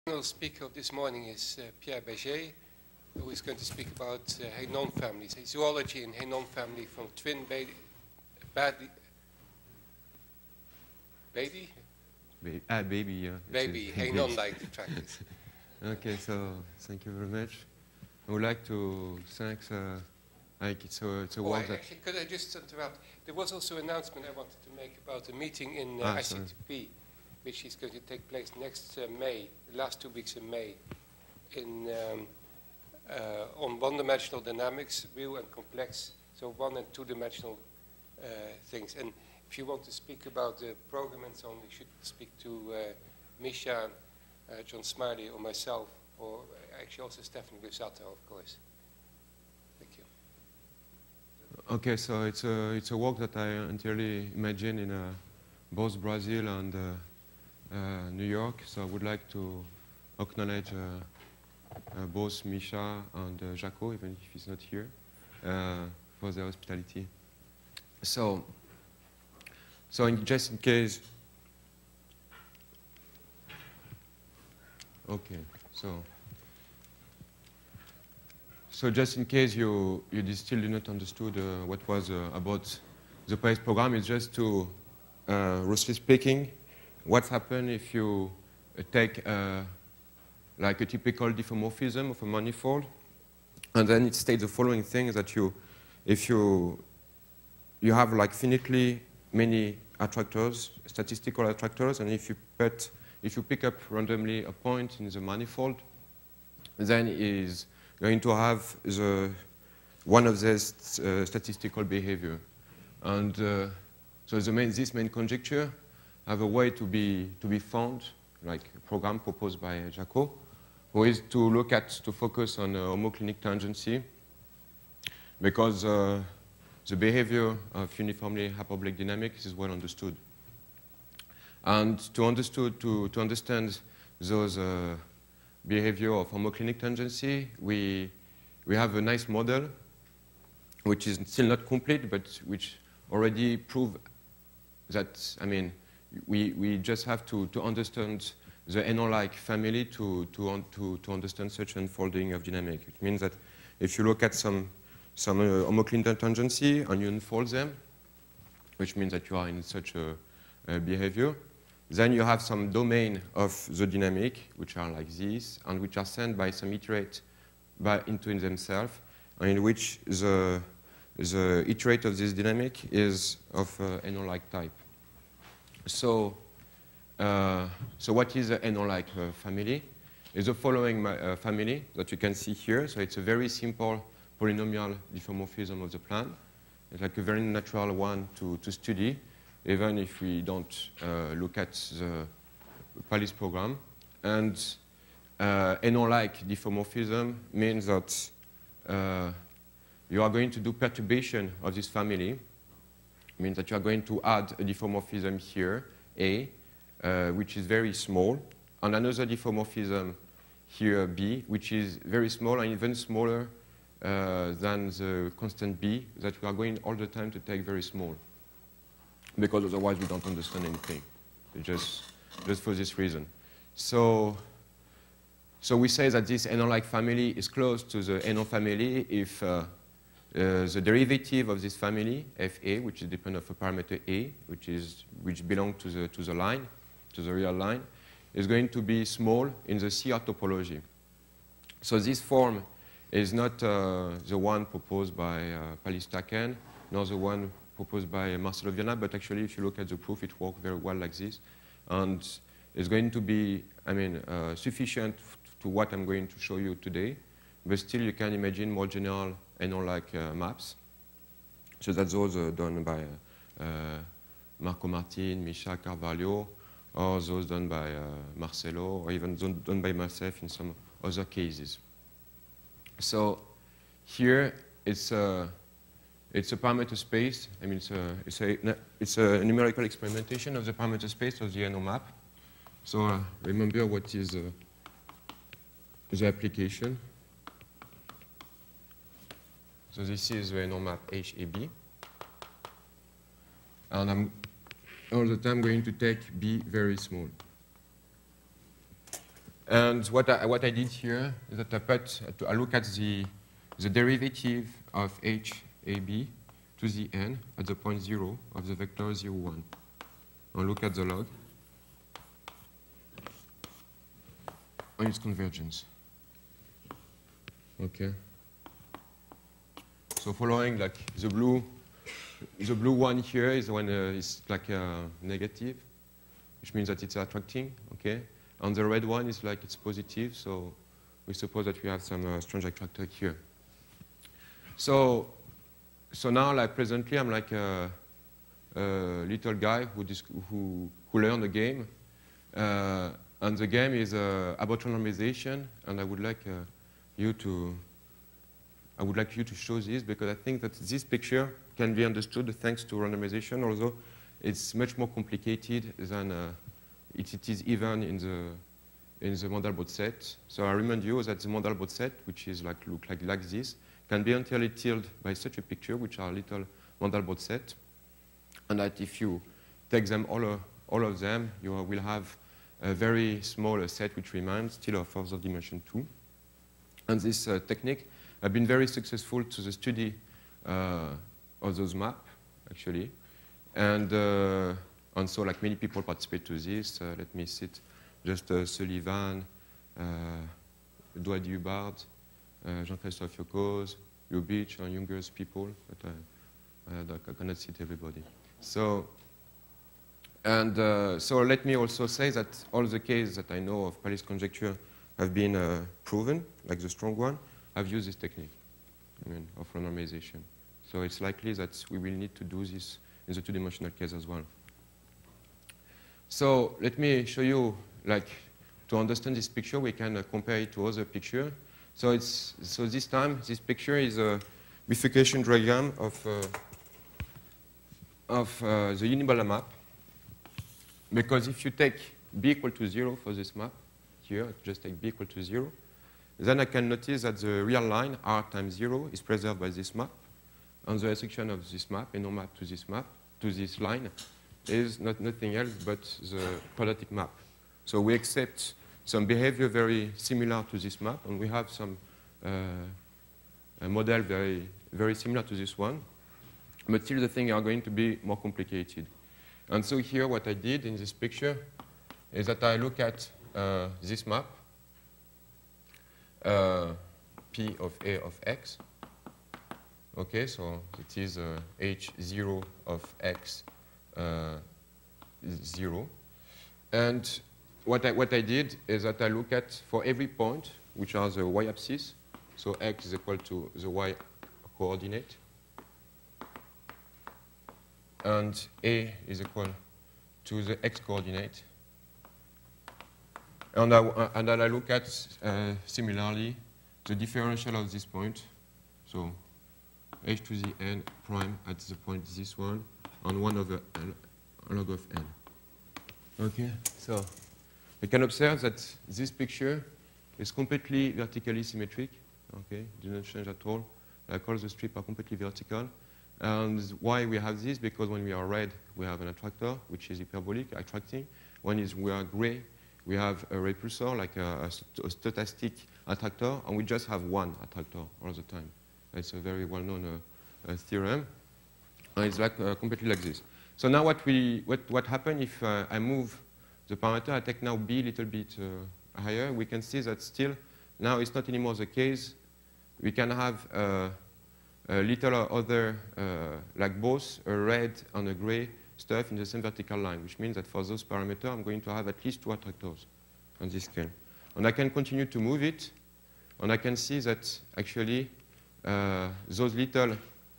The speaker of this morning is Pierre Berger, who is going to speak about Hénon families, zoology in Hénon family from twin baby, Hénon like attractors. Okay, so thank you very much. I would like to thank it's a work that... Actually, could I just interrupt? There was also an announcement I wanted to make about a meeting in ICTP, which is going to take place next May, the last 2 weeks in May, on one-dimensional dynamics, real and complex, so one- and two-dimensional things. And if you want to speak about the program and so on, you should speak to Misha, John Smiley, or myself, or actually also Stephanie Gusato, of course. Thank you. Okay, so it's a work that I entirely imagine in both Brazil and New York. So I would like to acknowledge both Misha and Jaco, even if he's not here, for their hospitality. So just in case. Okay, so just in case you still do not understood what was about the Palis program, it's just to, roughly speaking, what happens if you take like a typical diffeomorphism of a manifold, and then it states the following thing, that if you have like finitely many attractors, statistical attractors, and if you pick up randomly a point in the manifold, then is going to have one of these statistical behavior. And so this main conjecture have a way to be found, like a program proposed by Jaco, who is to focus on homoclinic tangency, because the behavior of uniformly hyperbolic dynamics is well understood. And to understand those behavior of homoclinic tangency, we have a nice model, which is still not complete, but which already prove that, I mean, we just have to understand the Hénon-like family to understand such unfolding of dynamic. It means that if you look at some homoclinic tangency and you unfold them, which means that you are in such a behavior, then you have some domain of the dynamic, which are like this, and which are sent by some iterate into themselves, and in which the iterate of this dynamic is of Hénon-like type. So what is the Hénon-like family? Is the following family that you can see here. So it's a very simple polynomial diffeomorphism of the plan. It's like a very natural one to study, even if we don't look at the Palis program. And Hénon-like diffeomorphism means that you are going to do perturbation of this family. It means that you are going to add a diffeomorphism here, A, which is very small, and another diffeomorphism here, B, which is very small and even smaller than the constant B, that we are going all the time to take very small, because otherwise we don't understand anything, just for this reason. So we say that this Hénon-like family is close to the Hénon family if the derivative of this family, Fa, which is dependent of a parameter A, which belongs to the line, to the real line, is going to be small in the CR topology. So this form is not the one proposed by Palis-Taken, nor the one proposed by Marcelo Viana, but actually if you look at the proof, it works very well like this. And it's going to be, I mean, sufficient to what I'm going to show you today, but still you can imagine more general Hénon-like maps. So that's those done by Marco Martin, Misha Carvalho, or those done by Marcelo, or even done by myself in some other cases. So here it's a parameter space. I mean, it's a numerical experimentation of the parameter space of the Hénon map. So remember what is the application. So this is the Hénon map HAB. And I'm all the time going to take B very small. And what I did here is that I look at the derivative of HAB to the n at the point 0 of the vector 0, 1. And look at the log on its convergence. Okay. So following like the blue one here is when it's like negative, which means that it's attracting. Okay. And the red one is like it's positive, so we suppose that we have some strange attractor here. So now, like presently, I'm like a little guy who learned the game, and the game is about randomization. And I would like you to show this, because I think that this picture can be understood thanks to randomization, although it's much more complicated than it is even in the Mandelbrot set. So I remind you that the Mandelbrot set, which is like look like this, can be entirely tilled by such a picture, which are little Mandelbrot set, and that if you take them all of them, you will have a very small set which remains still of fourth of dimension 2. And this technique has been very successful to the study of those maps, actually, and so like many people participate to this. Let me cite just Sullivan, Edouard Hubbard, Jean-Christophe Yoccoz, Lyubich, and Junger's people, but I cannot cite everybody. So let me also say that all the cases that I know of Palis conjecture have been proven, like the strong one. I've used this technique, of randomization. So it's likely that we will need to do this in the two-dimensional case as well. So let me show you, like, to understand this picture, we can compare it to other picture. So this time, this picture is a bifurcation diagram of the unipolar map. Because if you take b equal to 0 for this map, here, just take b equal to 0, then I can notice that the real line, r times 0, is preserved by this map. And the restriction of this map, Hénon map, to this line, is nothing else but the quadratic map. So we accept some behavior very similar to this map, and we have some a model very, very similar to this one. But still, the things are going to be more complicated. And so here, what I did in this picture is that I look at this map, P of A of x. Okay, so it is H0 of x 0. And what I did is that I look at, for every point, which are the y-axis, so x is equal to the y coordinate, and A is equal to the x coordinate. And I look at, similarly, the differential of this point, so h to the n prime at the point this one, and 1 over L, log of n. Okay, so we can observe that this picture is completely vertically symmetric. Okay, it does not change at all. Like all the strips are completely vertical. And why we have this? Because when we are red, we have an attractor, which is hyperbolic, attracting. When we are gray, we have a repulsor, like a stochastic attractor, and we just have one attractor all the time. It's a very well-known theorem. And it's like completely like this. So now what happens if I move the parameter, I take now b a little bit higher, we can see that still, now it's not anymore the case. We can have a little other, like both a red and a gray stuff in the same vertical line, which means that for those parameters, I'm going to have at least 2 attractors on this scale. And I can continue to move it, and I can see that actually those little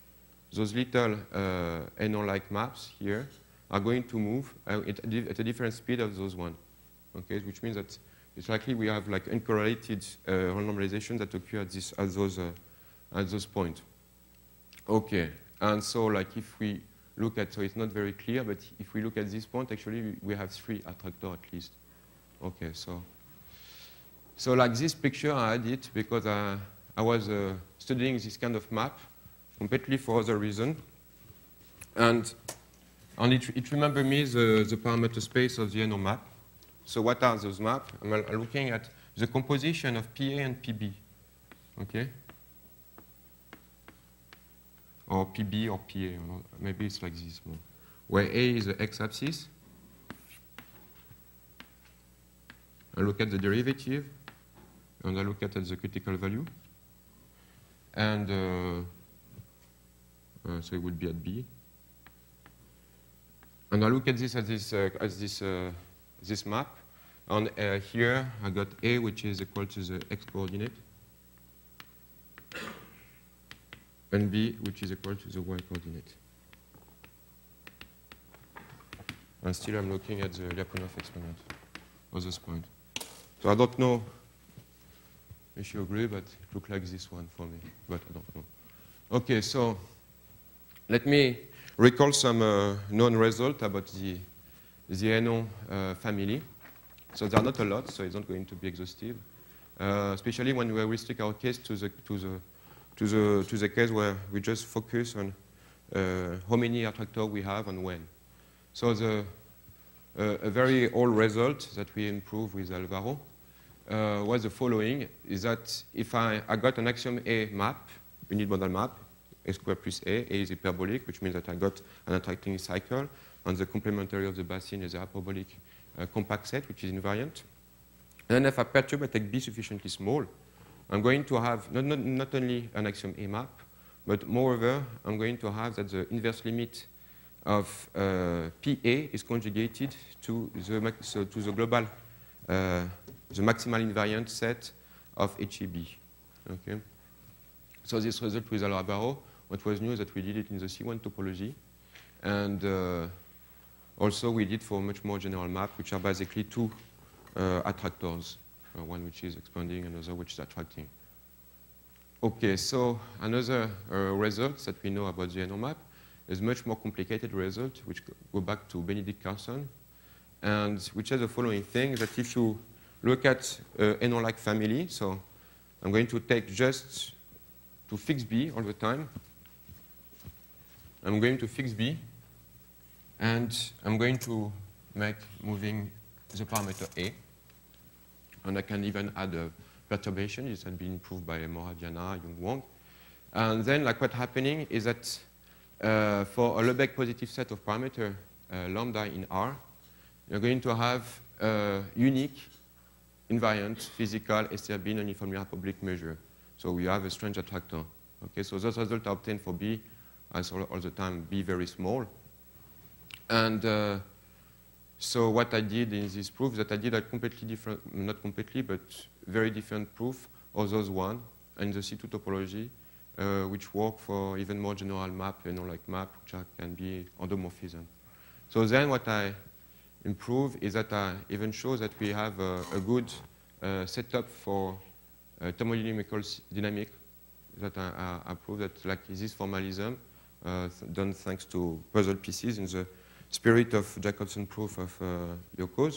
Hénon-like maps here are going to move at a different speed of those one. Okay, which means that it's likely we have like uncorrelated normalization that occur at those points. Okay, and so like if we look at, so it's not very clear, but if we look at this point, actually we have 3 attractors at least. Okay, so like this picture, I had it because I was studying this kind of map completely for other reason, and it remembered me the parameter space of the Hénon map. So what are those maps? I'm looking at the composition of PA and PB, okay? Or PB or PA, or maybe it's like this more. Where A is the x-axis. I look at the derivative, and I look at the critical value. And so it would be at B. And I look at this as this map. And here I got A, which is equal to the x coordinate, and B, which is equal to the y coordinate. And still I'm looking at the Lyapunov exponent of this point. So I don't know if you agree, but it looks like this one for me, but I don't know. Okay, so let me recall some known results about the Hénon family. So there are not a lot, so it's not going to be exhaustive, especially when we restrict our case to the case where we just focus on how many attractors we have and when. So a very old result that we improved with Alvaro was the following, is that if I got an axiom A map, unit model map, A squared plus A is hyperbolic, which means that I got an attracting cycle, and the complementary of the basin is a hyperbolic compact set, which is invariant. And then if I perturb, I take B sufficiently small, I'm going to have not only an axiom A map, but moreover, I'm going to have that the inverse limit of PA is conjugated to the global, the maximal invariant set of HEB. Okay. So this result with Alvaro, what was new is that we did it in the C1 topology, and also we did for a much more general map, which are basically two attractors, one which is expanding, another which is attracting. Okay, so another result that we know about the Hénon map is much more complicated result, which go back to Benedict Carson, and which has the following thing, that if you look at Hénon-like family, so I'm going to take just to fix B all the time. I'm going to fix B, and I'm going to make moving the parameter A, and I can even add a perturbation. This has been proved by Marcelo Viana, Young Wang. And then like what's happening is that for a Lebesgue positive set of parameters, lambda in R, you're going to have a unique invariant physical STRB non-uniformly hyperbolic measure. So we have a strange attractor. Okay, so those results are obtained for B, as all the time, B very small. And so what I did in this proof, that I did a completely different, not completely, but very different proof of those one and the C2 topology, which work for even more general map, like map, which can be endomorphism. So then what I improve is that I even show that we have a good setup for thermodynamical dynamic, that I prove that like this formalism, done thanks to puzzle pieces in the spirit of Jacobson proof of Yoccoz,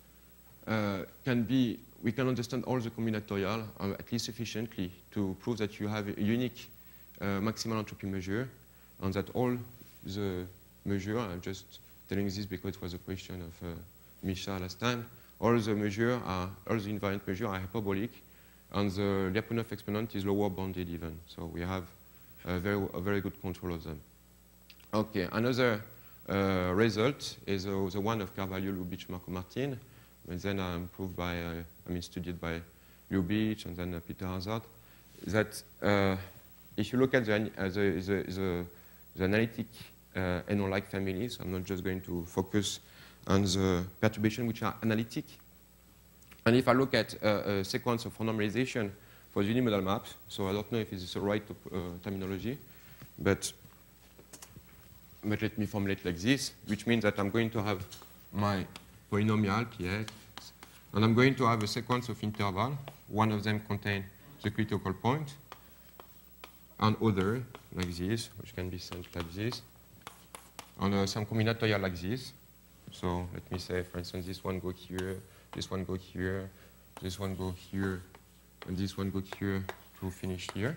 we can understand all the combinatorial, at least sufficiently, to prove that you have a unique maximal entropy measure, and that all the measure, I'm just telling this because it was a question of Misha last time, all the invariant measures are hyperbolic, and the Lyapunov exponent is lower bounded even. So we have a very good control of them. Okay, another result is the one of Carvalho, Lyubich, Martens, and then improved by, studied by Lyubich and then Peter Hazard, that if you look at the analytic Hénon-like families, I'm not just going to focus on the perturbations which are analytic. And if I look at a sequence of normalization for the unimodal maps, so I don't know if it's the right terminology, but let me formulate like this, which means that I'm going to have my polynomial, Px, and I'm going to have a sequence of intervals. One of them contains the critical point, and other like this, which can be sent like this, and some combinatorial like this. So let me say, for instance, this one go here, this one go here, this one go here, and this one go here to finish here.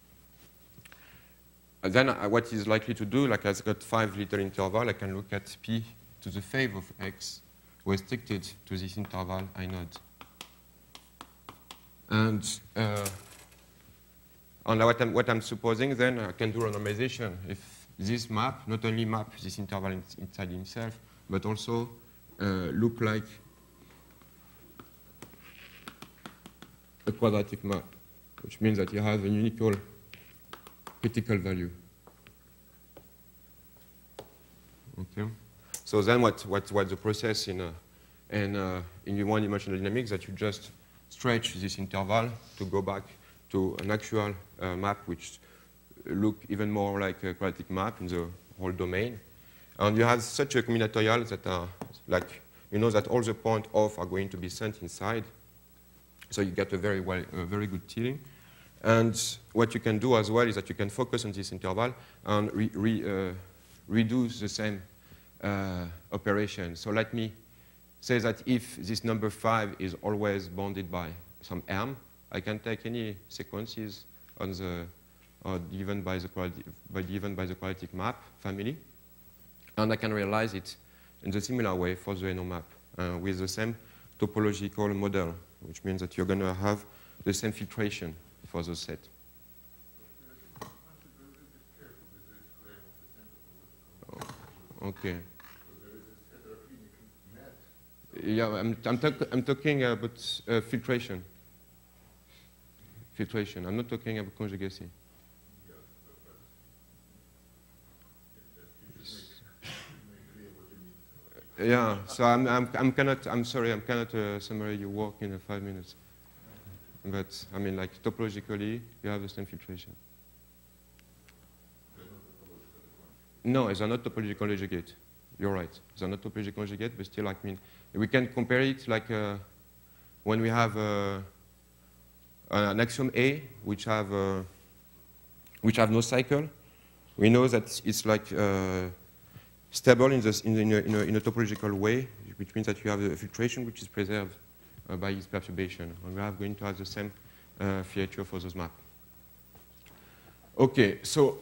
And then what is likely to do, like I've got 5 little intervals, I can look at P to the favor of X restricted to this interval I0. And what I'm supposing then, I can do randomization if this map not only map this interval inside himself, but also look like a quadratic map, which means that you have a unique critical value. Okay. So then what's the process in one-dimensional dynamics, that you just stretch this interval to go back to an actual map which look even more like a quadratic map in the whole domain. And you have such a combinatorial that are like, you know that all the points off are going to be sent inside. So you get a very good tiling. And what you can do as well is that you can focus on this interval and redo the same operation. So let me say that if this number 5 is always bounded by some m, I can take any sequences on the given by the quadratic map family, and I can realize it in the similar way for the Hénon map with the same topological model, which means that you're going to have the same filtration for the set. Okay. Yeah, I'm talking about filtration. Filtration. I'm not talking about conjugacy. Yeah. So I'm sorry. I cannot summarize your work in 5 minutes. But I mean, like topologically, you have the same filtration. No, it's not topological conjugate. You're right. It's not topological conjugate, but still, I mean, we can compare it like when we have an axiom A which have no cycle. We know that it's like stable in a topological way, which means that you have a filtration which is preserved by its perturbation, and we are going to have the same feature for those maps. Okay, so.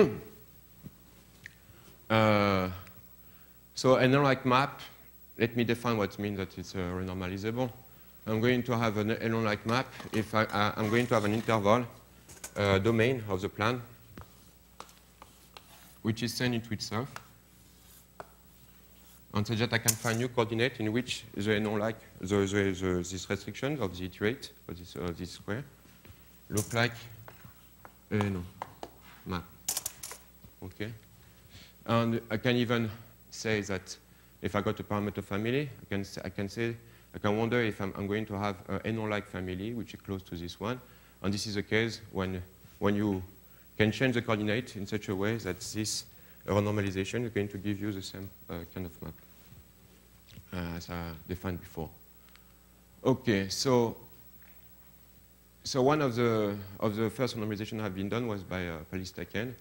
So an Hénon-like map, let me define what means that it's renormalizable. I'm going to have an Hénon-like map if I'm going to have an interval domain of the plan, which is sent into itself, and so that I can find new coordinate in which the Hénon-like, these restrictions of the iterate, of this square, look like a Hénon map. Okay? And I can even say that if I got a parameter family, I can wonder if I'm going to have an Hénon-like family, which is close to this one. And this is the case when you can change the coordinate in such a way that this renormalization is going to give you the same kind of map as I defined before. Okay, so one of the first renormalization have been done was by Palis-Balzan.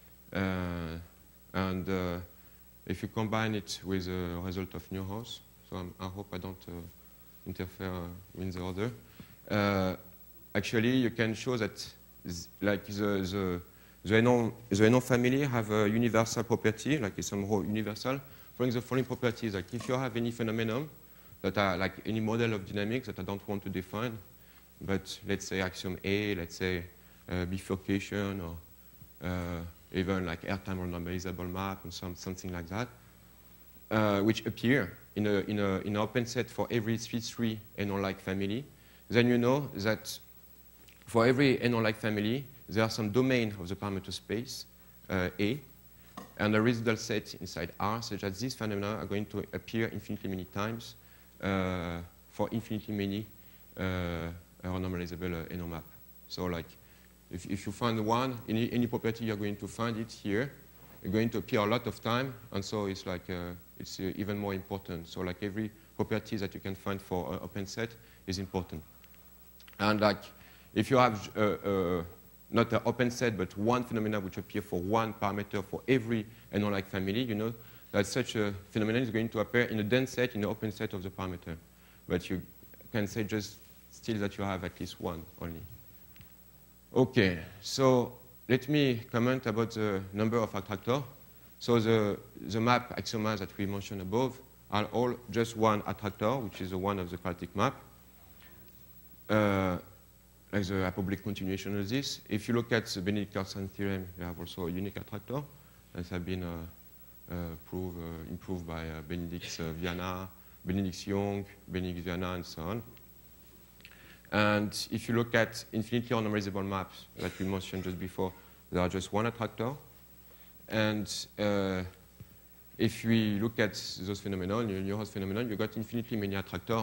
And if you combine it with the result of Neuhaus, so I hope I don't interfere in the order, actually you can show that like the Hénon family have a universal property, like it's somehow universal, following the following properties. Like if you have any phenomenon that are like any model of dynamics that I don't want to define, but let's say axiom A, let's say bifurcation, or even like airtime renormalizable map and something like that, which appear in an open set for every C3 Hénon-like family, then you know that for every Hénon-like family, there are some domain of the parameter space, A, and a residual set inside R, such that these phenomena are going to appear infinitely many times for infinitely many renormalizable Hénon map. So like, if you find one, any property you're going to find it here, it's going to appear a lot of time, and so it's like it's even more important. So like every property that you can find for an open set is important. And like if you have not an open set, but one phenomena which appear for one parameter for every Hénon-like family, you know that such a phenomenon is going to appear in a dense set in the open set of the parameter. But you can say just still that you have at least one only. Okay, so let me comment about the number of attractors. So the map axiomas that we mentioned above are all just one attractor, which is the one of the quadratic map. Like the apobolic continuation of this. If you look at the Benedict-Carlson theorem, you have also a unique attractor. That has been improved by Benedict Viana, Benedict Young, Benedict Viana, and so on. And if you look at infinitely normalizable maps that we mentioned just before, there are just one attractor. And if we look at those phenomena, Neuhaus phenomenon, you got infinitely many attractors.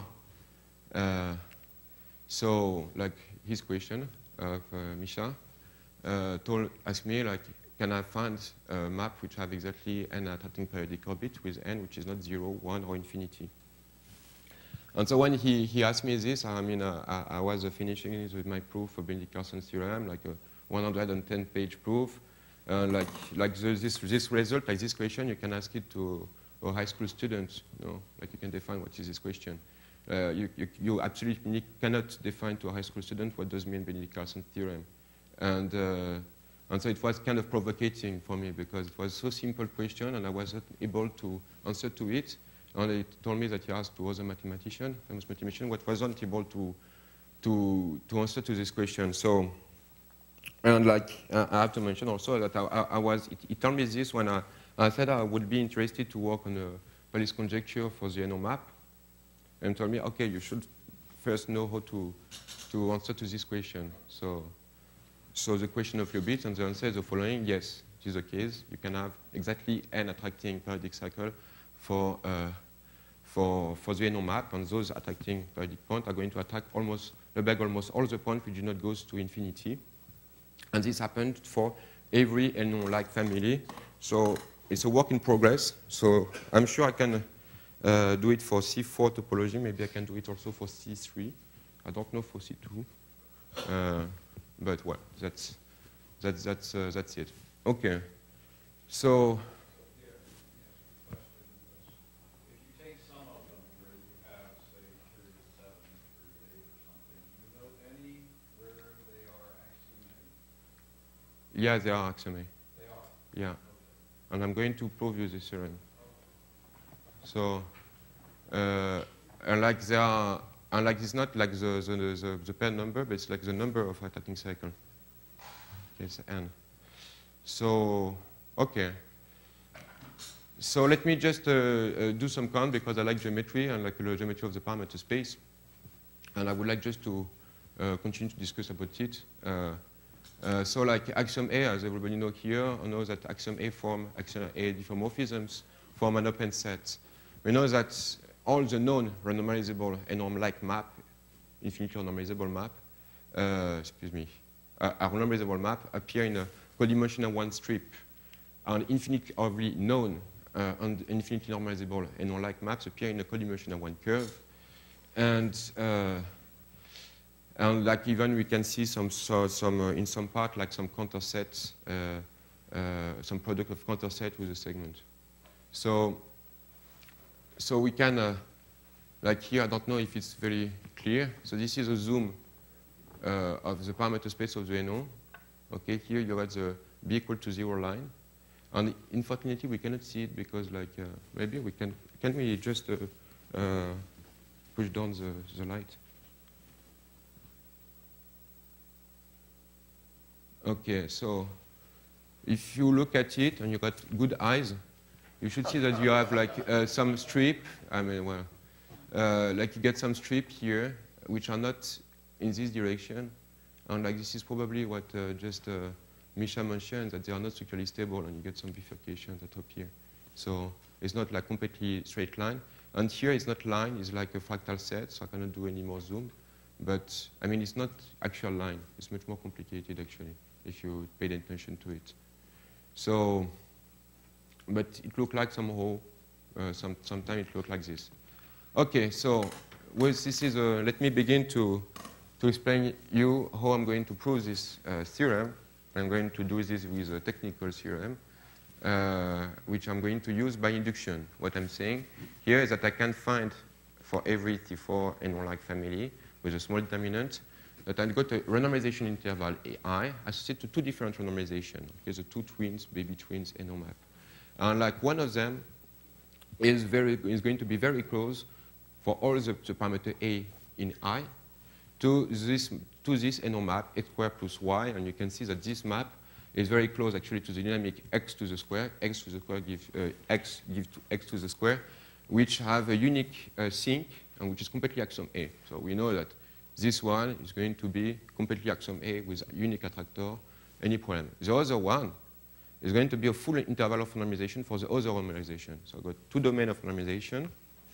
So, like his question of Misha asked me, like, can I find a map which have exactly n attracting periodic orbit with n which is not 0, 1, or infinity? And so when he asked me this, I mean, I was finishing it with my proof of Benedict-Carlson theorem, like a 110-page proof. This result, like this question, you can ask it to a high school student. You know, like you can define what is this question. You absolutely cannot define to a high school student what does mean Benedict-Carlson theorem. And so it was kind of provocating for me because it was so simple question and I wasn't able to answer to it. And he told me that he asked to other mathematician, famous mathematician, what wasn't able to answer to this question. So, and like I have to mention also that he told me this when I said I would be interested to work on a Palis conjecture for the Hénon map. And told me, okay, you should first know how to answer to this question. So the question of Lyubich, and the answer is the following: yes, it is the case. You can have exactly n attracting periodic cycle for the Hénon map, and those attracting periodic points are going to attract almost all the points which do not go to infinity. And this happened for every Hénon-like family. So it's a work in progress. So I'm sure I can do it for C4 topology. Maybe I can do it also for C3. I don't know for C2. But well, that's it. Okay. So. If you take some of them where you have, say, 3 to 7, 3 to 8 or something, do you know any where they are axiomatic? Yeah, they are axiomatic. They are? Yeah. Okay. And I'm going to prove you this theorem. So, like they are, and like it's not like the pair number, but it's like the number of attracting cycle. Okay, it's n. So, okay. So let me just do some count because I like geometry and like the geometry of the parameter space, and I would like just to continue to discuss about it. So like axiom A, as everybody knows here, knows that axiom A diffeomorphisms form an open set. We know that all the known renormalizable Hénon-like map, infinitely renormalizable map, a renormalizable map appear in a codimensional one strip. And infinitely known and infinitely normalizable Hénon-like maps appear in a codimensional one curve. And like even we can see in some part like some counter sets, some product of counter set with a segment. So we can, like here, I don't know if it's very clear. So this is a zoom of the parameter space of the Hénon. Okay, here you have the b equal to 0 line. And unfortunately, we cannot see it because like, maybe we can we just push down the light? Okay, so if you look at it and you got good eyes, you should see that you have like some strip. I mean, well, like you get some strip here which are not in this direction, and like this is probably what Misha mentioned, that they are not structurally stable, and you get some bifurcations that appear. So it's not like completely straight line. And here it's not line; it's like a fractal set, so I cannot do any more zoom. But I mean, it's not actual line. It's much more complicated actually if you paid attention to it. So. But it looked like somehow, sometimes it looked like this. Okay, so this is let me begin to explain you how I'm going to prove this theorem. I'm going to do this with a technical theorem, which I'm going to use by induction. What I'm saying here is that I can find for every T4 Hénon-like family with a small determinant that I've got a renormalization interval AI associated to two different renormalizations. Here's the two twins, baby twins Hénon map. And like one of them is going to be very close for all the parameter A in I to this Hénon map, x squared plus y, and you can see that this map is very close actually to the dynamic x to the square. X to the square gives x to the square, which have a unique sink and which is completely axiom A. So we know that this one is going to be completely axiom A with a unique attractor, any problem. The other one is going to be a full interval of normalization for the other normalization. So I've got two domains of normalization.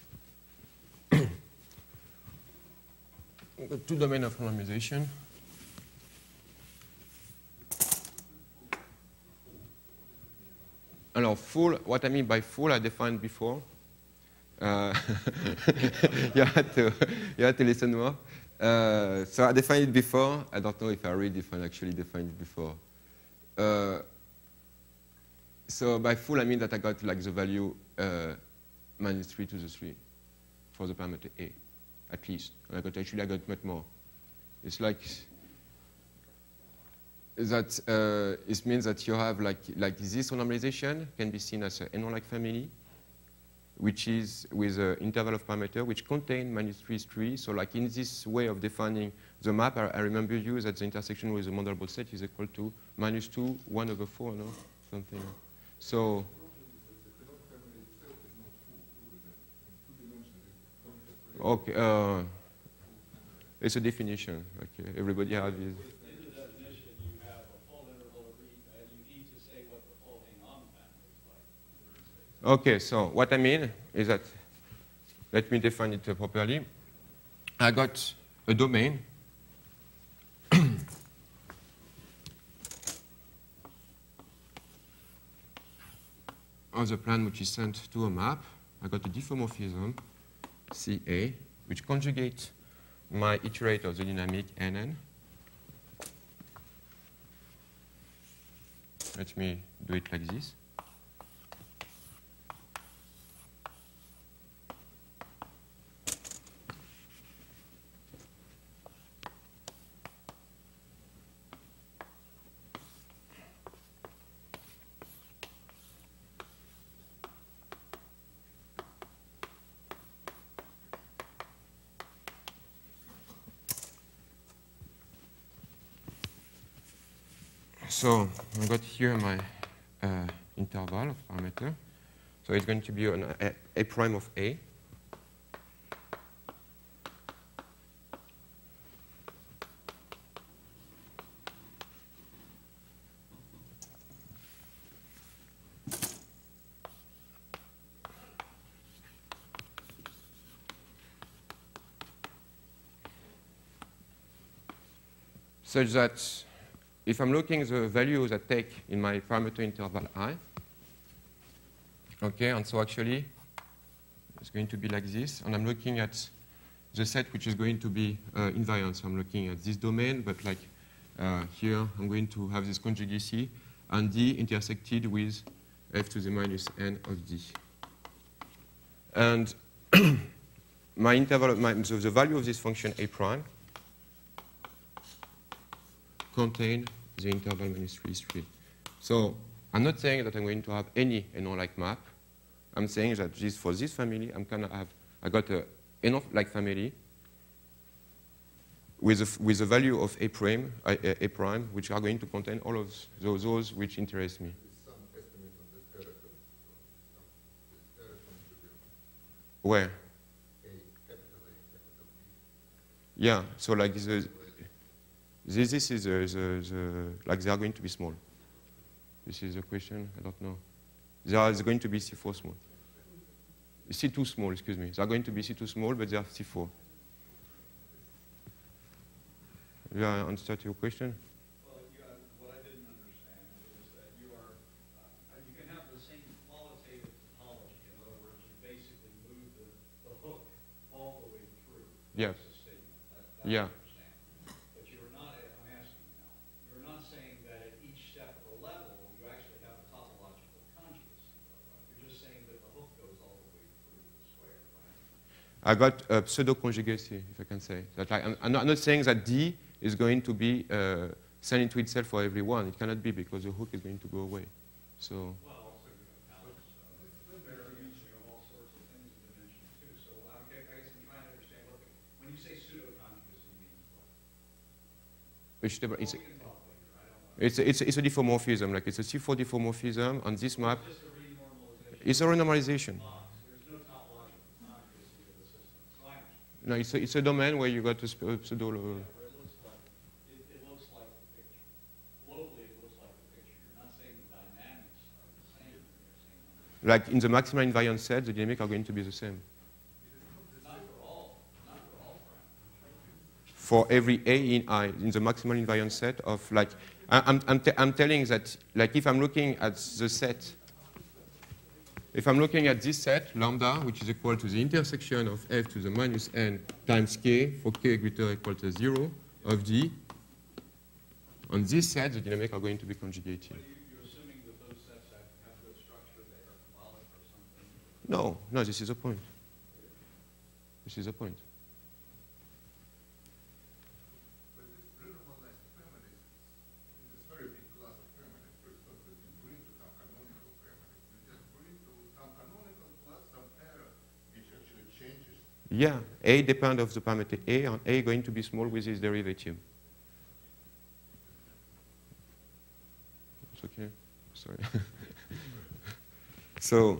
Two domains of normalization. Alors, full, what I mean by full, I defined before. You had to listen more. So I defined it before. I don't know if I really actually defined it before. So by full, I mean that I got like the value minus 3 to the 3 for the parameter A, at least. And I got much more. It's like that. It means that you have like this normalization can be seen as a Hénon-like family, which is with an interval of parameter which contain minus 3 is 3. So like in this way of defining the map, I remember you that the intersection with the Mandelbrot set is equal to minus 2, 1 over 4, no? Something. So, okay, it's a definition. Okay, everybody has this. Okay, so what I mean is that, let me define it properly. I got a domain on the plan which is sent to a map. I got a diffeomorphism, CA, which conjugates my iterate of the dynamic NN. Let me do it like this. So I've got here my interval of parameter. So it's going to be an A prime of A. Such that if I'm looking at the values I take in my parameter interval I, okay, and so actually it's going to be like this, and I'm looking at the set which is going to be invariant. So I'm looking at this domain, but like here I'm going to have this conjugacy and D intersected with f to the minus n of D. And my interval, so the value of this function A prime contain the interval minus 3 is 3. So I'm not saying that I'm going to have any Hénon-like map. I'm saying that for this family, I got a Hénon-like family with a value of A prime, which are going to contain all of those which interest me. Where? Yeah, so like this is like they are going to be small. This is a question, I don't know. They are going to be C4 small. C2 small, excuse me. They are going to be C2 small, but they are C4. Did I answer your question? Well, what I didn't understand is that you can have the same qualitative topology. In other words, you basically move the hook all the way through. Yeah. That's a statement. Yeah. I got a pseudo-conjugacy, if I can say. That I'm not saying that D is going to be sent into itself for everyone. It cannot be because the hook is going to go away. So. Well, also, Palis, there are also It's a diffeomorphism, like it's a C4 diffeomorphism on this map. It's a renormalization. No, it's a domain where you got a pseudo. It looks like the picture. Globally, it looks like the picture. You're not saying the dynamics are the same. You're saying Like in the maximal invariant set, the dynamics are going to be the same. not for all parameters. For every A in I, in the maximal invariant set of like, I'm telling that like if I'm looking at the set, if I'm looking at this set, lambda, which is equal to the intersection of f to the minus n times k for k greater or equal to 0 of d, on this set, the dynamics are going to be conjugated. But you're assuming that those sets have good structure, they are symbolic or something? No, no, this is the point. This is the point. But this renormalized parameter is this very big class of parameters. For example, if you bring to some canonical parameters, you just bring to some canonical plus some error which actually changes. Yeah, A depends of the parameter A, and A going to be small with its derivative. It's okay? Sorry. So,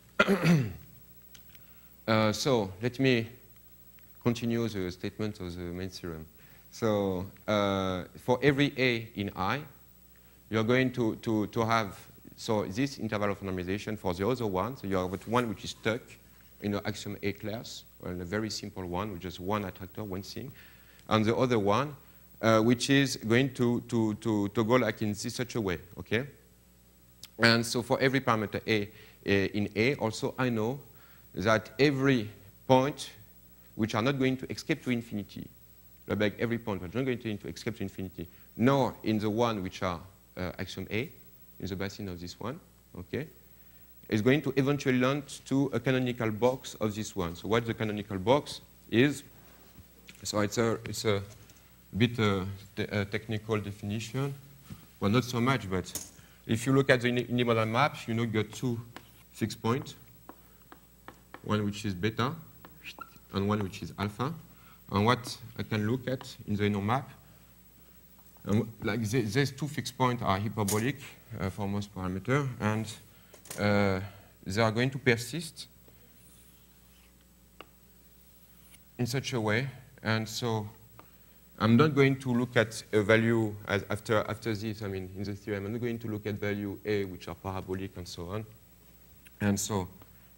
so let me continue the statement of the main theorem. So for every A in I, you're going to have, so this interval of normalization for the other one, so you have one which is stuck in an axiom A class, or in a very simple one, with just one attractor, one thing, and the other one, which is going to go like in such a way, okay? And so for every parameter A in A, also I know that every point which are not going to escape to infinity, like every point which are not going to escape to infinity, nor in the one which are axiom A, in the basin of this one, okay, is going to eventually land to a canonical box of this one. So what the canonical box is, so it's a bit technical definition, well, not so much, but if you look at the unimodal maps, you know you got two fixed points, one which is beta and one which is alpha. And what I can look at in the Hénon map, like these two fixed points are hyperbolic for most parameters, and they are going to persist in such a way. And so I'm not going to look at a value as after this, I mean, in the theorem, I'm not going to look at value A, which are parabolic and so on. And so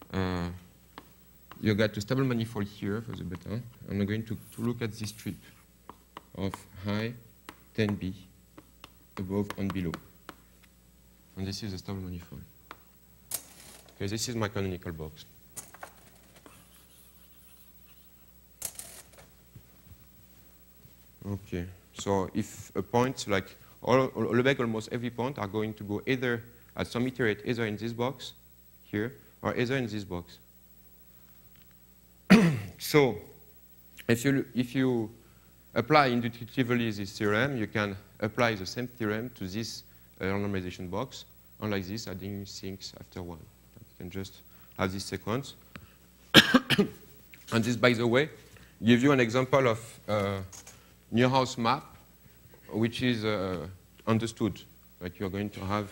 you got a stable manifold here for the beta. I'm going to look at this strip of high 10b above and below. And this is a stable manifold. Okay, this is my canonical box. Okay, so if a point, like almost every point are going to go either at some iterate either in this box here or either in this box. So if you apply inductively this theorem, you can apply the same theorem to this normalization box, and like this, adding things after one. You can just have this sequence. And this, by the way, gives you an example of Neuhaus map, which is understood. Like you're going to have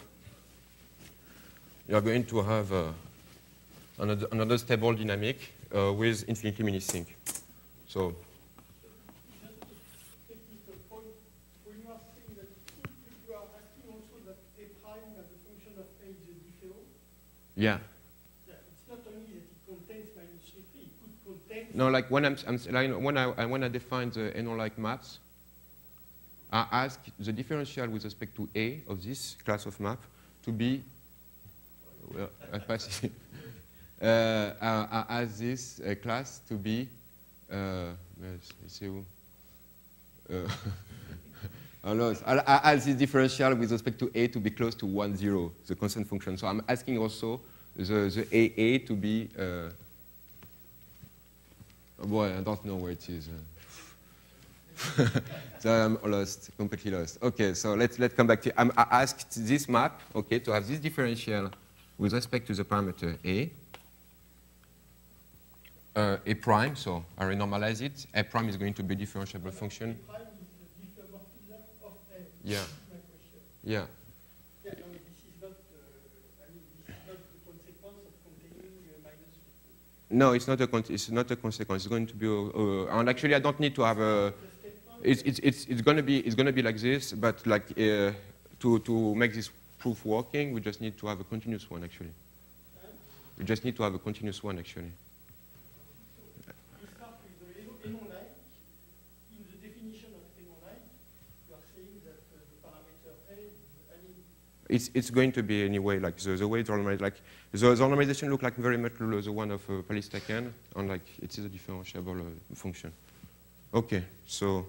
another stable dynamic with infinity mini-sync. So. Just a technical point. When you are saying that you are asking also that A prime as a function of A is a diffeo. Yeah. It's not only that it contains minus 3, it could contain. No, like when when I define the Hénon-like maps, I ask the differential with respect to A of this class of map to be, well, I ask this class to be, I ask this differential with respect to A to be close to 1, 0, the constant function. So I'm asking also the AA to be, boy, I don't know where it is. So I'm lost, completely lost. Okay, so let's come back to, I asked this map, okay, to have this differential with respect to the parameter A prime, so I renormalize it. A prime is going to be a differentiable function. A prime is the diffeomorphism Yeah. My question. Yeah. Yeah, no, this is not, I mean, this is not the consequence of containing -50. No, it's not a consequence. It's going to be, and actually, I don't need to have a. It's going to be like this, but like to make this proof working, we just need to have a continuous one actually. We just need to have a continuous one actually. We start with the Hénon-like. In the definition of Hénon-like, you are saying that the parameter A is any. It's going to be anyway like the way it's normalized. Like the normalization look like very much the one of Palis-Balzan, and like it is a differentiable function. Okay, so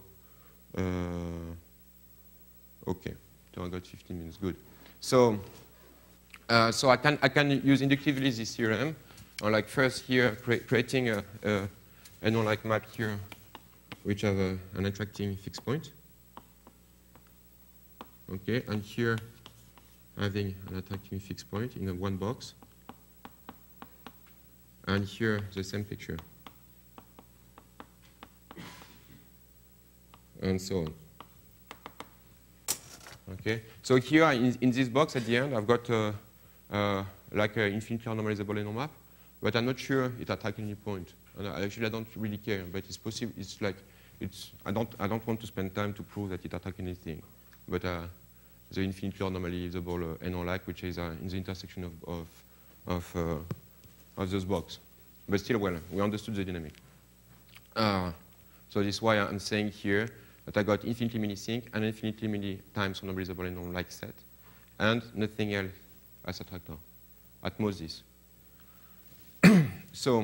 okay, so I got 15 minutes. Good. So so I can use inductively this theorem. Or like first here creating a Hénon-like map here, which have an attracting fixed point. Okay, and here having an attracting fixed point in one box. And here the same picture. And so on. Okay, so here in this box at the end, I've got like an infinitely normalizable Hénon map, but I'm not sure it attacks any point. And actually, I don't really care, but it's possible. It's like I don't want to spend time to prove that it attacks anything, but the infinitely normalizable Hénon-like, which is in the intersection of those boxes. But still, well, we understood the dynamic. So this is why I'm saying here that I got infinitely many things and infinitely many times normalizable Hénon-like set, and nothing else as attractor, at most this. So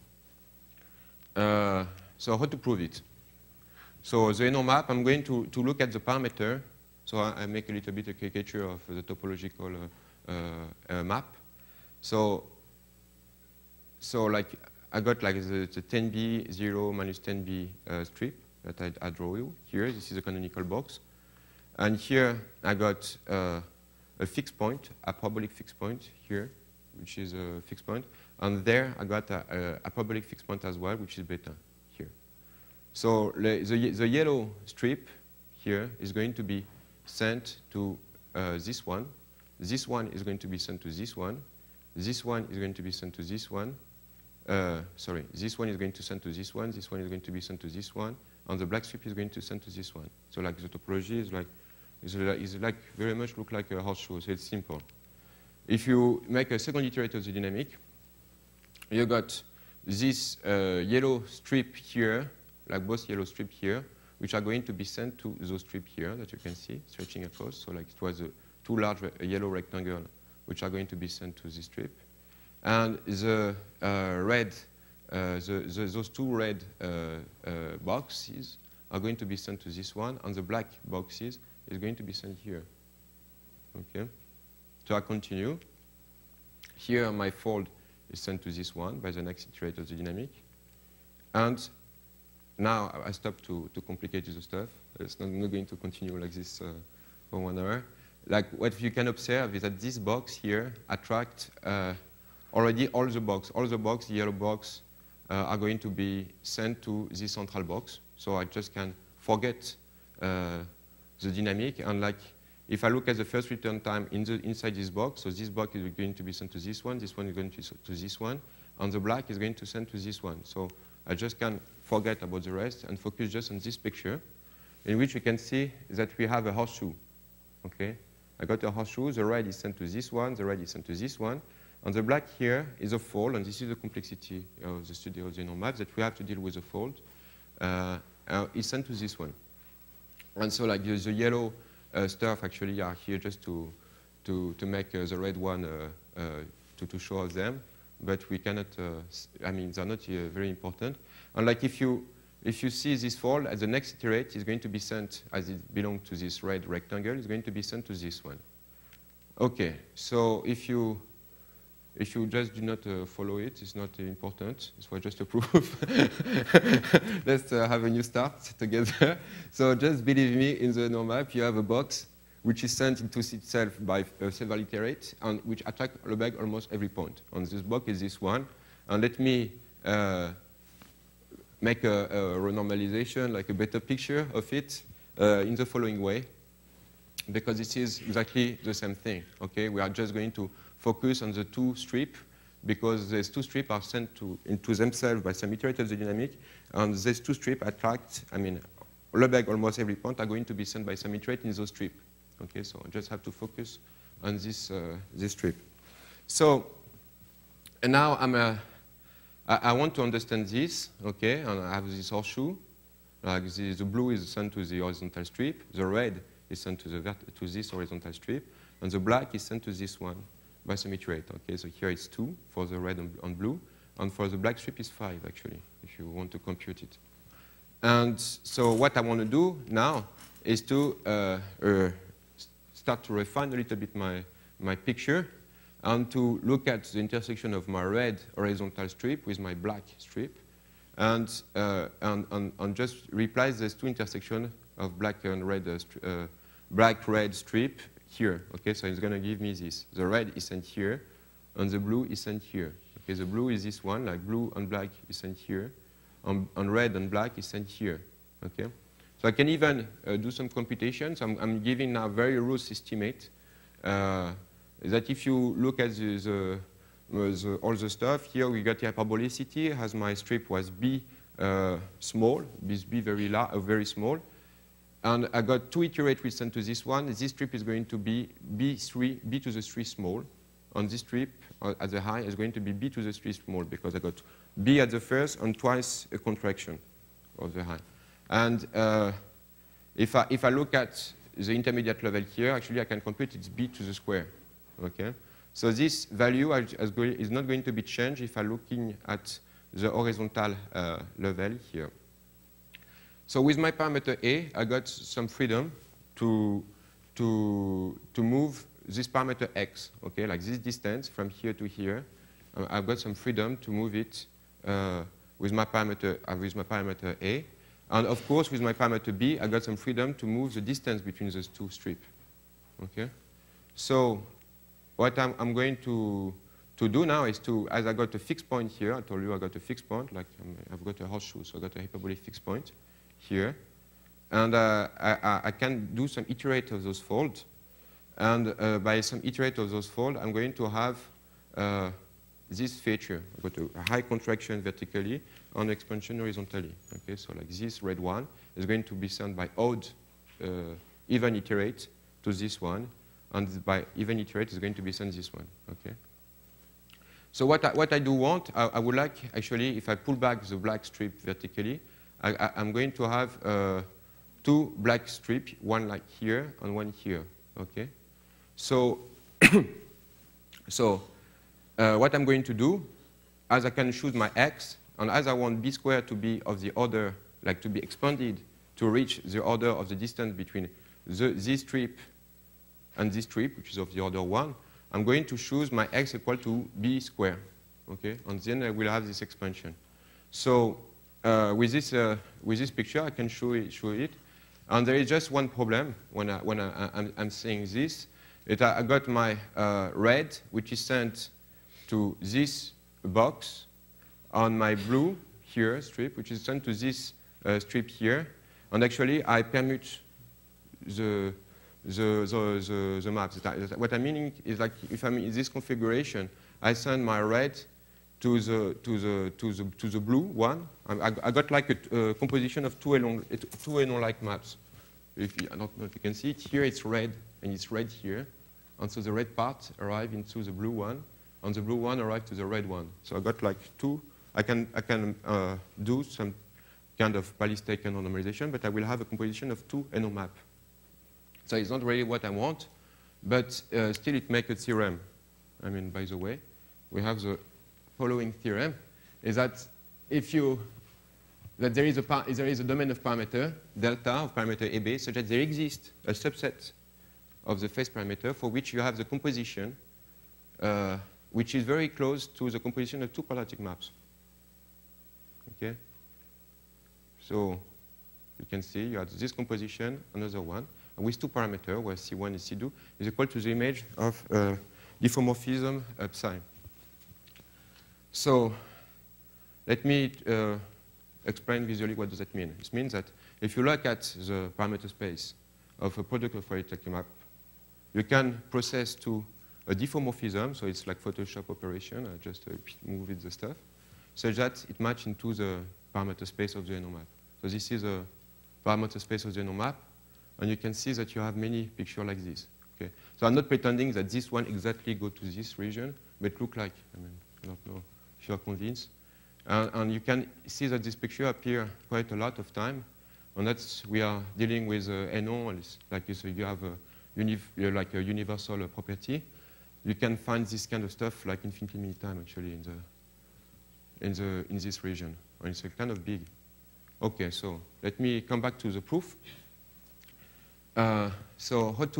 how to prove it? So the Hénon map, I'm going to look at the parameter. So I make a little bit of caricature of the topological map. So like I got like the 10b 0 minus 10b strip that I draw you here. This is a canonical box, and here I got a fixed point, a parabolic fixed point here, which is a fixed point, and there I got a parabolic fixed point as well, which is beta here. So the yellow strip here is going to be sent to this one. This one is going to be sent to this one. This one is going to be sent to this one. Sorry, this one is going to send to this one. This one is going to be sent to this one. And the black strip is going to send to this one. So like the topology is like very much look like a horseshoe. So it's simple. If you make a second iterator of the dynamic, you got this yellow strip here, like both yellow strip here, which are going to be sent to those strips here that you can see stretching across. So like it was two large yellow rectangles which are going to be sent to this strip. And the red, those two red boxes are going to be sent to this one, and the black boxes is going to be sent here. Okay. So I continue. Here my fold is sent to this one by the next iterator of the dynamic. And now I stop to complicate the stuff. It's not going to continue like this for 1 hour. Like what you can observe is that this box here attracts already all the box. All the box, the yellow box, are going to be sent to this central box. So I just can forget the dynamic. And like if I look at the first return time inside this box, so this box is going to be sent to this one is going to this one, and the black is going to send to this one. So I just can forget about the rest and focus just on this picture, in which you can see that we have a horseshoe. Okay, I got a horseshoe. The red is sent to this one. The red is sent to this one. And the black here is a fold, and this is the complexity of the study of the Hénon map, that we have to deal with a fold. It's sent to this one. And so like the yellow stuff actually are here just to make the red one to show us them, but we cannot, I mean, they're not very important. And like if you see this fold, at the next iterate is going to be sent, as it belongs to this red rectangle, it's going to be sent to this one. Okay, so if you just do not follow it, it's not important. It's just a proof. Let's have a new start together. So just believe me, in the Hénon map, you have a box which is sent into itself by several iterates, and which attack Lebesgue almost every point. And this box is this one. And let me make a renormalization, like a better picture of it, in the following way. because this is exactly the same thing. Okay, we are just going to focus on the two strips because these two strips are sent into themselves by some iterator of the dynamic, and these two strips attract, I mean, Lebesgue almost every point are going to be sent by some iterate in those strips. Okay, so I just have to focus on this strip. So, and now I want to understand this, okay, and I have this horseshoe. Like the blue is sent to the horizontal strip, the red is sent to this horizontal strip, and the black is sent to this one by some iterate. Okay, so here it's 2 for the red and blue, and for the black strip is 5 actually, if you want to compute it. And so what I want to do now is to start to refine a little bit my picture and to look at the intersection of my red horizontal strip with my black strip and just replace these two intersections of black and red, black-red strip here. Okay, so it's going to give me this. The red is sent here, and the blue is sent here. Okay, the blue is this one, like blue and black is sent here, and red and black is sent here. Okay, so I can even do some computations. I'm giving now very rough estimate that if you look at all the stuff here, we got the hyperbolicity as my strip was B small, B very small. And I got 2 iterate which sent to this one. This strip is going to be B to the 3 small. And this strip at the high is going to be B to the 3 small because I got B at the first and twice a contraction of the high. And if I look at the intermediate level here, actually I can compute it's B to the square. Okay? So this value is not going to be changed if I'm looking at the horizontal level here. So with my parameter A, I got some freedom to move this parameter x, okay, like this distance from here to here. I've got some freedom to move it with my parameter A. And of course, with my parameter B, I got some freedom to move the distance between those two strips. Okay? So what I'm going to do now is as I got a fixed point here, I told you I got a fixed point, like I've got a horseshoe, so I got a hyperbolic fixed point here. And I can do some iterate of those folds. And by some iterate of those folds, I'm going to have this feature. I've got a high contraction vertically and expansion horizontally. Okay, so like this red one is going to be sent by odd even iterate to this one. And by even iterate is going to be sent this one. Okay. So what I do want, I would like, actually, if I pull back the black strip vertically, I'm going to have 2 black strips, one like here and one here. Okay. So, what I'm going to do, as I can choose my x, and as I want b squared to be of the order, like to be expanded to reach the order of the distance between this strip and this strip, which is of the order 1, I'm going to choose my x equal to b squared. Okay, and then I will have this expansion. So with this picture, I can show it. And there is just one problem when I'm saying this. I got my red, which is sent to this box, on my blue here strip, which is sent to this strip here. And actually, I permute the maps. What I'm meaning is like if I'm in this configuration, I send my red to the blue one. I got like a composition of two Hénon-like maps. I don't know if you can see it. Here it's red, and it's red here. And so the red part arrive into the blue one, and the blue one arrive to the red one. So I got like 2. I can do some kind of Palis-taken normalization, but I will have a composition of 2 Hénon maps. So it's not really what I want, but still it makes a theorem. I mean, by the way, we have the following theorem, is that there is a domain of parameter, delta of parameter AB, such that there exists a subset of the phase parameter for which you have the composition, which is very close to the composition of 2 quadratic maps. Okay? So you can see you have this composition, another one, and with 2 parameters, where C1 and C2 is equal to the image of diffeomorphism psi. So let me explain visually what does that mean. It means that if you look at the parameter space of a product of arithmetic map, you can process to a diffeomorphism, so it's like Photoshop operation, just move it the stuff, such that it matches into the parameter space of the Hénon map. So this is a parameter space of the Hénon map, and you can see that you have many pictures like this. Okay? So I'm not pretending that this one exactly go to this region, but look like, I mean, I don't know if you're convinced. And you can see that this picture appear quite a lot of time, and that's, we are dealing with Hénon, and it's like you have like a universal property. You can find this kind of stuff like infinitely many times actually in this region, and it's kind of big. Okay, so let me come back to the proof. So how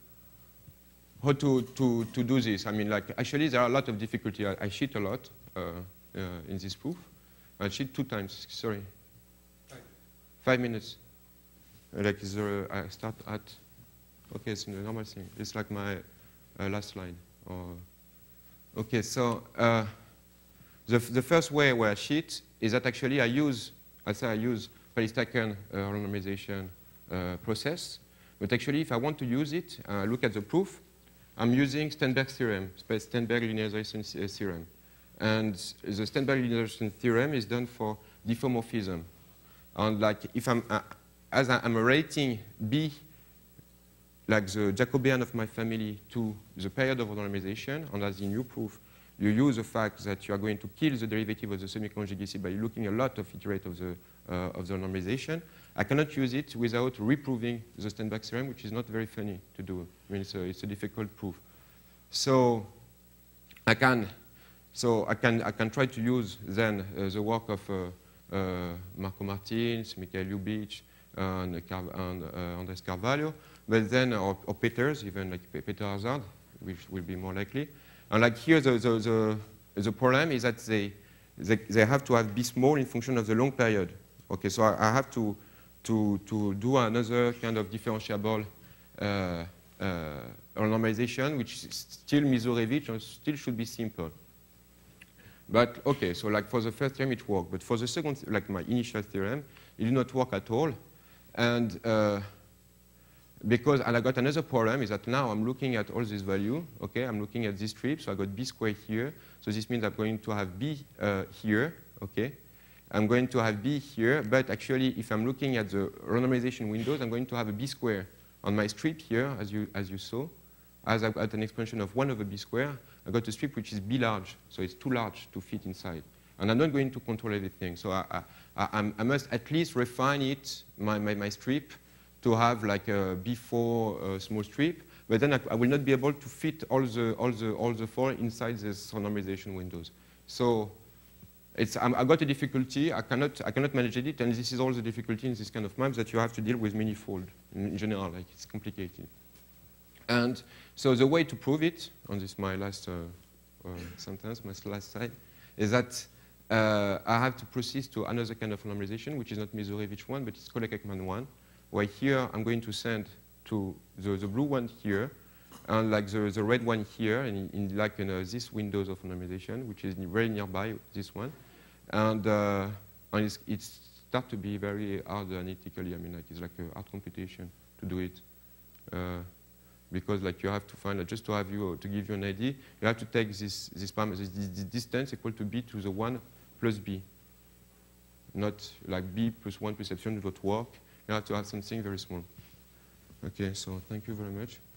to do this? I mean, like actually there are a lot of difficulty. I cheat a lot in this proof. I cheat 2 times. Sorry, 5 minutes. Like I start at. Okay, it's a normal thing. It's like my last line. Okay, so the first way where I cheat is that actually I use Palis-Balzan randomization process. But actually, if I want to use it, look at the proof, I'm using Sternberg's theorem, Sternberg linearization theorem. And the Sternberg linearization theorem is done for diffeomorphism. And like if as I'm rating B, like the Jacobian of my family, to the period of normalization, and as in your proof, you use the fact that you are going to kill the derivative of the semi-conjugacy by looking a lot of iterate of the normalization. I cannot use it without reproving the Sternberg theorem, which is not very funny to do. I mean, it's a difficult proof. So I can try to use then the work of Martens, Michael Lyubich, and Andres Carvalho, but then or Peters, even like Peter Hazard, which will be more likely. And like here, the problem is that they have to have B small in function of the long period. Okay, so I have to do another kind of differentiable normalization, which is still Misorevich and still should be simple. But okay, so like for the first theorem it worked, but for the second, like my initial theorem, it did not work at all. And I got another problem is that now I'm looking at all this value. Okay, I'm looking at this strip, so I got B squared here. So this means I'm going to have B here. Okay, I'm going to have B here, but actually, if I'm looking at the randomization windows, I'm going to have a B square on my strip here, as you saw. As I've got an expansion of 1 over B square, I got a strip which is B large, so it's too large to fit inside. And I'm not going to control everything, so I must at least refine it, my strip, to have like a B4 small strip, but then I will not be able to fit all the 4 inside this randomization windows. So I've got a difficulty. I cannot manage it, and this is all the difficulty in this kind of maps that you have to deal with manifold in general. Like it's complicated. And so the way to prove it, on this my last sentence, my last slide, is that I have to proceed to another kind of normalization, which is not Misorevich one, but it's Kolek-Ekman one, where here I'm going to send to the blue one here, and like the red one here, and in like this windows of normalization, which is very nearby this one, and it starts to be very hard analytically. I mean, like it's like a hard computation to do it, because like you have to find just to give you an idea, you have to take this distance equal to b to the 1 plus b, not like b plus 1 plus epsilon would work. You have to have something very small. Okay, so thank you very much.